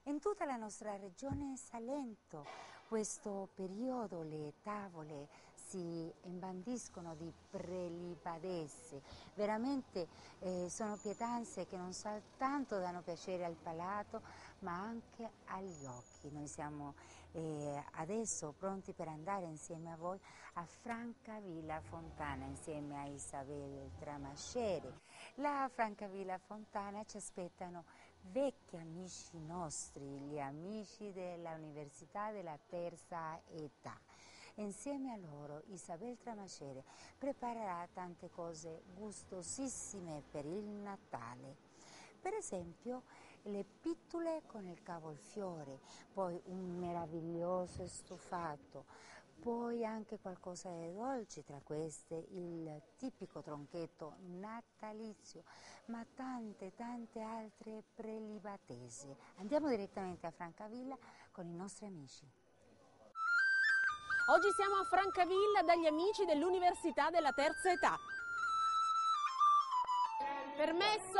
In tutta la nostra regione Salento questo periodo le tavole si imbandiscono di prelibadesse, veramente sono pietanze che non soltanto danno piacere al palato ma anche agli occhi. Noi siamo adesso pronti per andare insieme a voi a Francavilla Fontana insieme a Isabel Tramasceri. La Francavilla Fontana ci aspettano vecchi amici nostri, gli amici dell'Università della Terza Età. Insieme a loro Isabel Tramasceri preparerà tante cose gustosissime per il Natale. Per esempio le pittule con il cavolfiore, poi un meraviglioso stufato, poi anche qualcosa di dolce, tra queste il tipico tronchetto natalizio, ma tante altre prelibatesi. Andiamo direttamente a Francavilla con i nostri amici. Oggi siamo a Francavilla dagli amici dell'Università della Terza Età. Permesso?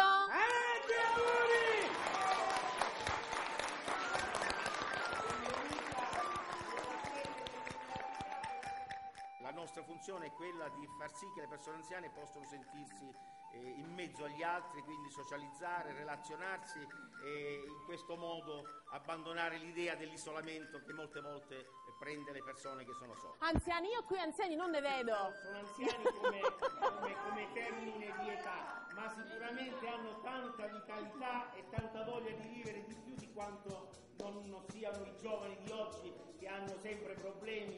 La nostra funzione è quella di far sì che le persone anziane possano sentirsi in mezzo agli altri, quindi socializzare, relazionarsi e in questo modo abbandonare l'idea dell'isolamento che molte volte prende le persone che sono sole. Anziani? Io qui anziani non ne vedo. Sono anziani come termine di età, ma sicuramente hanno tanta vitalità e tanta voglia di vivere di più di quanto non siano i giovani di oggi che hanno sempre problemi.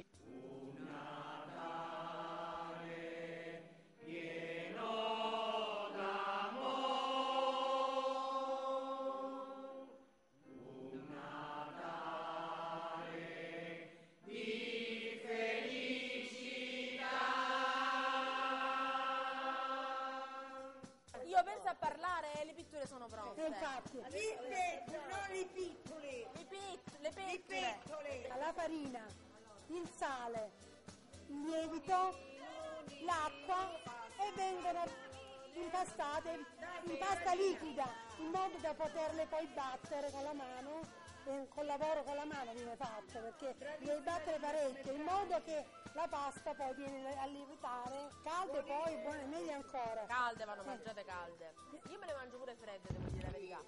Io penso a parlare e le pitture sono pronte. Infatti, non i piccoli, Le pettole. la farina, il sale, il lievito, l'acqua e vengono impastate in pasta liquida in modo da poterle poi battere con la mano. Col lavoro con la mano viene fatto perché devi battere parecchio in modo che la pasta poi viene a lievitare calde, poi buone, meglio ancora. Calde, vanno mangiate calde. Io me le mangio pure fredde, devo dire la verità.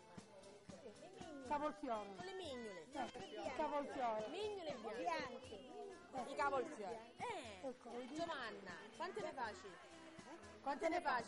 Cavolfiore. Con le mignole. Il cavolfiore. Mignole bianche. I cavolfiori. Ecco, Giovanna, quante ne faci? quante ne fai?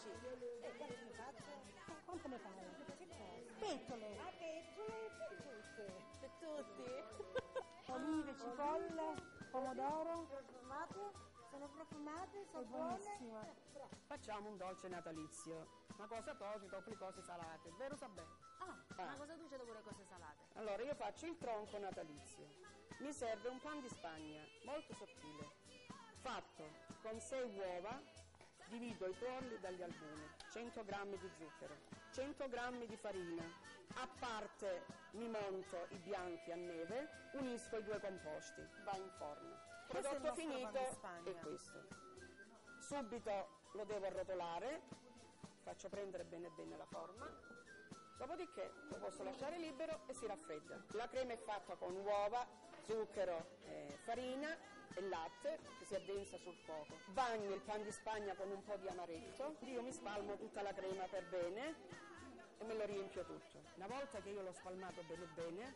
faccio? Quante ne fai? Pettole. A pettole Per tutti. Olive, cipolle, pomodoro. sono profumate, È sono buone. buonissima. Facciamo un dolce natalizio, una cosa dolce dopo le cose salate, vero Sabè? Una cosa dolce dopo le cose salate. Allora io faccio il tronco natalizio, mi serve un pan di Spagna, molto sottile, fatto con 6 uova, divido i tuorli dagli albumi, 100 g di zucchero, 100 g di farina, a parte mi monto i bianchi a neve, unisco i due composti, va in forno. Questo è il Prodotto nostro finito pan di Spagna. è questo. Subito lo devo arrotolare, faccio prendere bene la forma, dopodiché lo posso lasciare libero e si raffredda. La crema è fatta con uova, zucchero, farina e latte che si addensa sul fuoco. Bagno il pan di Spagna con un po' di amaretto, io mi spalmo tutta la crema per bene e me lo riempio tutto. Una volta che io l'ho spalmato bene,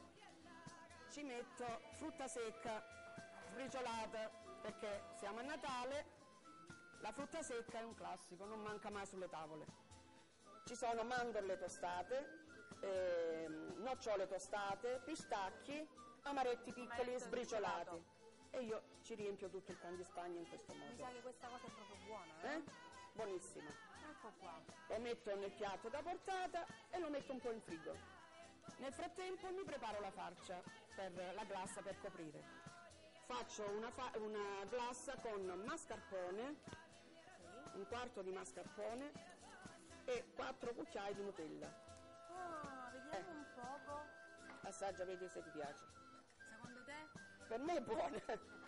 ci metto frutta secca, sbriciolata, perché siamo a Natale, la frutta secca è un classico, non manca mai sulle tavole. Ci sono mandorle tostate, nocciole tostate, pistacchi, amaretti piccoli Amaretto sbriciolati. E io ci riempio tutto il pan di Spagna in questo Mi modo. sa che questa cosa è proprio buona, Buonissima. Ecco qua. Lo metto nel piatto da portata e lo metto un po' in frigo. Nel frattempo mi preparo la farcia per la glassa per coprire. Faccio una glassa con mascarpone, un quarto di mascarpone e 4 cucchiai di Nutella. Vediamo un poco. Assaggia, vedi se ti piace. Secondo te? Per me è buona.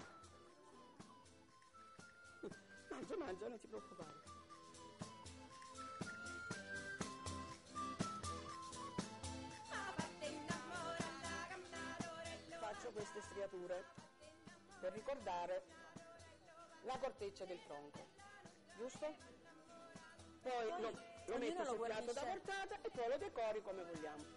Mangia, non ti preoccupare. striature per ricordare la corteccia del tronco, giusto? Poi lo metto sul piatto da portata e poi lo decori come vogliamo.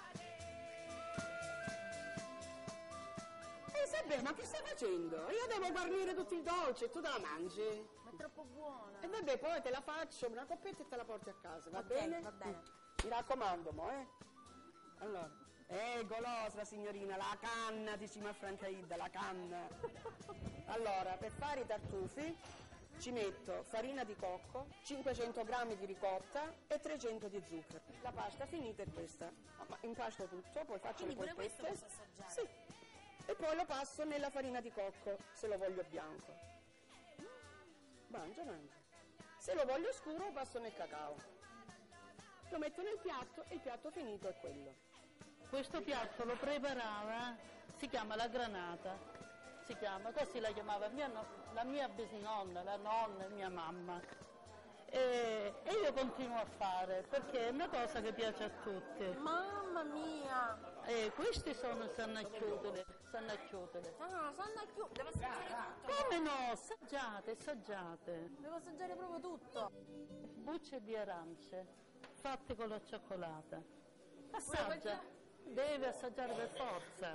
Vabbè, ma che stai facendo? Io devo guarnire tutto il dolce e tu te la mangi. Ma è troppo buona. E vabbè, poi te la faccio una coppetta e te la porti a casa, va bene? Va bene. Mi raccomando, Allora, golosa signorina, la canna, diciamo a Francaida, la canna. Allora, per fare i tartufi ci metto farina di cocco, 500 grammi di ricotta e 300 di zucchero. La pasta finita è questa. Ma impasto tutto, poi faccio le Quindi pure questo polpette. posso assaggiare? Sì. E poi lo passo nella farina di cocco, se lo voglio bianco. Mangia. Se lo voglio scuro lo passo nel cacao. Lo metto nel piatto e il piatto finito è quello. Questo piatto lo preparava, si chiama la granata, così la chiamava la mia bisnonna, la nonna e mia mamma. E io continuo a fare perché è una cosa che piace a tutti. Mamma mia! Questi sono sannacchiutole. Ah, sannacchiutole, devo assaggiare tutto. Come no? Assaggiate. Devo assaggiare proprio tutto. Bucce di arance fatte con la cioccolata. Assaggia, deve assaggiare per forza.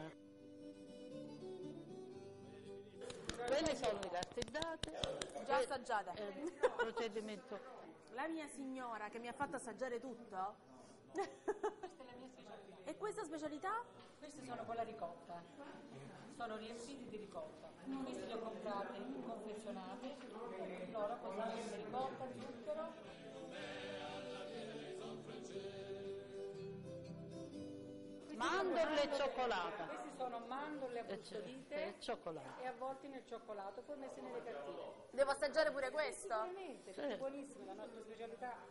Quelli sono i cartellati. Già assaggiate. Procedimento. La mia signora che mi ha fatto assaggiare tutto. E questa specialità? Questi sono con la ricotta, sono riempiti di ricotta. Questi li ho comprati confezionati, loro poi hanno ricotta, zucchero. Mandorle e cioccolata. Questi sono mandorle abbrustolite E cioccolato. e avvolti nel cioccolato, poi messi nelle cartine. Devo assaggiare pure questo? Sicuramente, è buonissimo, la nostra specialità.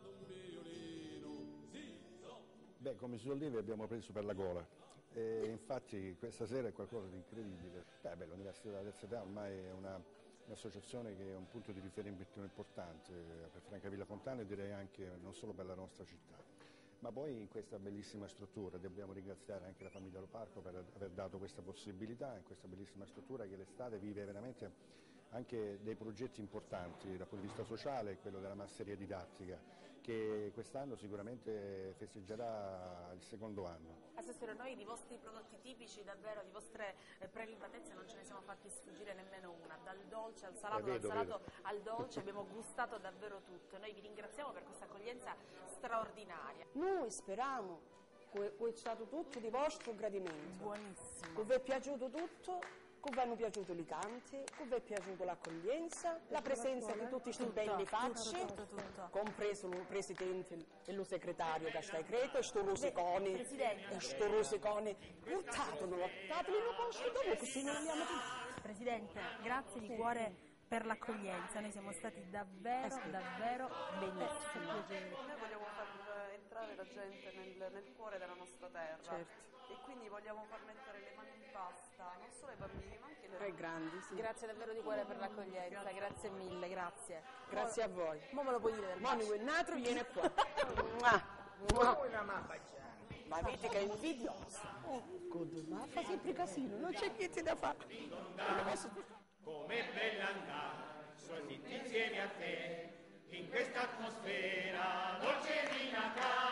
Beh, come si suol dire abbiamo preso per la gola e infatti questa sera è qualcosa di incredibile. L'Università della Terza Età ormai è un'associazione che è un punto di riferimento importante per Francavilla Fontana e direi anche non solo per la nostra città. Ma poi in questa bellissima struttura dobbiamo ringraziare anche la famiglia Loparco per aver dato questa possibilità, in questa bellissima struttura che l'estate vive veramente anche dei progetti importanti dal punto di vista sociale e quello della masseria didattica, che quest'anno sicuramente festeggerà il secondo anno. Assessore, noi di vostri prodotti tipici, davvero, di vostre prelibatezze non ce ne siamo fatti sfuggire nemmeno una, dal dolce al salato, dal salato al dolce, abbiamo gustato davvero tutto. Noi vi ringraziamo per questa accoglienza straordinaria. Noi speriamo che è stato tutto di vostro gradimento. Buonissimo. Che vi è piaciuto tutto, che vi hanno piaciuto i canti, che vi è piaciuta l'accoglienza, la presenza di tutti questi belli facci, compreso il presidente e lo segretario che sta in Creta, e sto Rosiconi, portatelo in posto dopo così non andiamo tutti. Presidente, grazie di cuore per l'accoglienza, noi siamo stati davvero bellissimi. Noi vogliamo far entrare la gente nel cuore della nostra terra. Certo. E quindi vogliamo far mettere le mani in pasta, non solo ai bambini ma anche ai grandi. Sì. Grazie davvero di cuore per l'accoglienza, grazie mille, grazie. Grazie a voi. Mo me lo puoi dire del Moni bacio. Natro viene qua. Ma vedi che è invidiosa. Ma fa sempre casino, non c'è niente da fare. Com'è bella andare, tutti insieme a te, in questa atmosfera dolce di Natale.